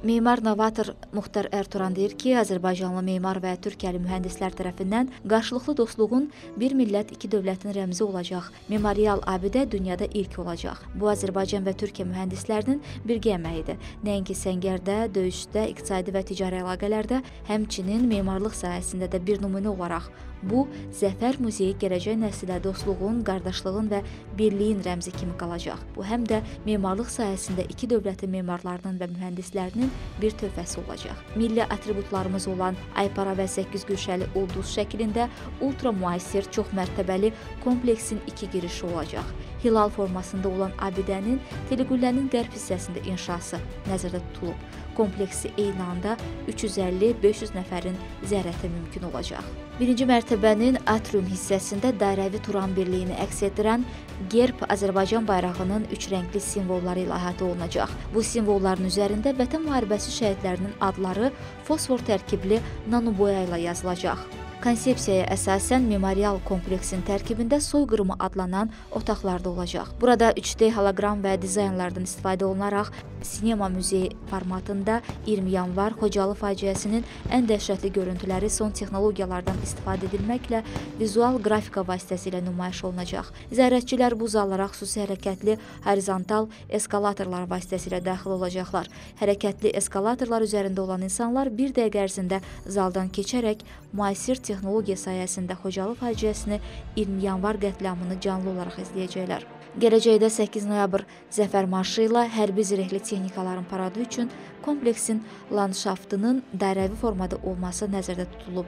Memar novator Muxtar Ertuğran deyir ki, Azərbaycanlı memar və Türkiyəli mühəndislər tərəfindən qarşılıqlı dostluğun bir millət, iki dövlətin rəmzi olacaq. Memorial abidə dünyada ilk olacaq. Bu, Azərbaycan və Türkiyə mühəndislərinin birgə əməyidir. Nəinki səngərdə, döyüşdə, iqtisadi və ticari əlaqələrdə, həmçinin memarlıq sahəsində də bir nümunə olaraq bu, Zəfər Muzeyi gələcək nəslə dostluğun, qardaşlığın və birliyin rəmzi kimi qalacaq. Bu, həm də memarlıq sahəsində iki dövlətin memarlarının və mühəndislərinin bir töhfəsi olacaq. Milli atributlarımız olan aypara və 8 güşəli ulduz şəklində ultra müasir, çox mərtəbəli kompleksin iki girişi olacaq. Hilal formasında olan abidənin Teleqüllənin qərb hissəsində inşası nəzərdə tutulub. Kompleksi eyni anda 350-500 nəfərin ziyarəti mümkün olacaq. Birinci mərtəbənin atrium hissəsində dairəvi Turan birliyini əks etdirən gerb Azərbaycan bayrağının üç rəngli simvolları ilə əhatə olunacaq. Bu simvolların üzərində Vətən müharibəsi şəhidlərinin adları fosfor tərkibli nanoboya ilə yazılacaq. Konsepsiyaya əsasən memorial kompleksin tərkibində soyqırımı adlanan otaqlarda olacaq. Burada 3D holoqram və dizaynlardan istifadə olunaraq sinema muzeyi formatında 20 yanvar Xocalı faciəsinin ən dəhşətli görüntüləri son texnologiyalardan istifadə edilməklə vizual qrafika vasitəsilə nümayiş olunacaq. Ziyarətçilər bu zallara xüsusi hərəkətli horizontal eskalatorlar vasitəsilə daxil olacaqlar. Hərəkətli eskalatorlar üzərində olan insanlar bir dəqiqə ərzində zaldan keçərək müasir texnologiya sayəsində Xocalı faciəsini 20 yanvar qətliamını canlı olaraq izləyəcəklər. Gələcəkdə 8 noyabr Zəfər marşı ilə hərbi zirehli texnikaların paradı üçün kompleksin landşaftının dairəvi formada olması nəzərdə tutulub.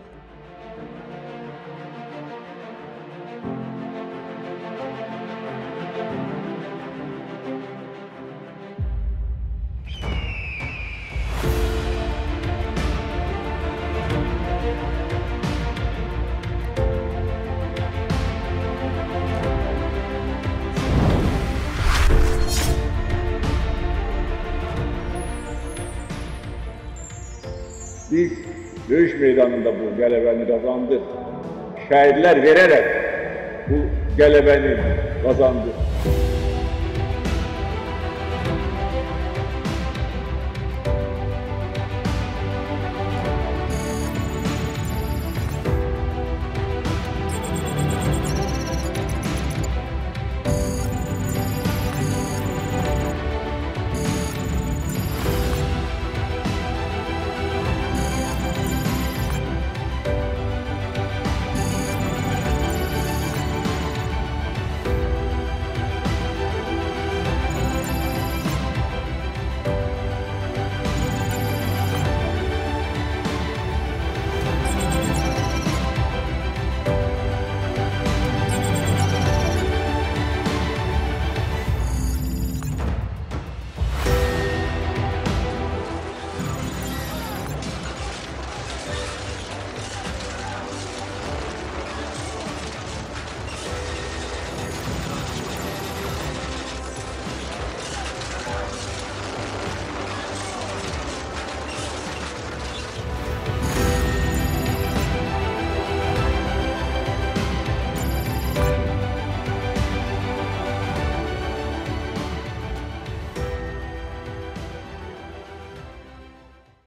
Biz döyüş meydanında bu qələbəni qazandıq. Şəhidlər verərək bu qələbəni qazandıq.